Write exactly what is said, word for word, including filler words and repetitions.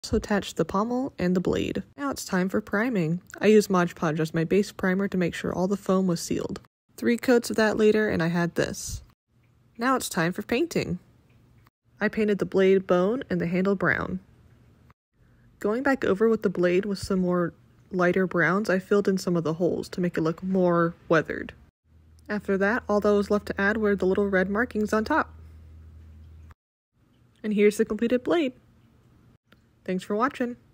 Also attached the pommel and the blade. Now it's time for priming. I used Mod Podge as my base primer to make sure all the foam was sealed. Three coats of that later and I had this. Now it's time for painting. I painted the blade bone and the handle brown. Going back over with the blade with some more lighter browns, I filled in some of the holes to make it look more weathered. After that, all that was left to add were the little red markings on top. And here's the completed blade. Thanks for watching.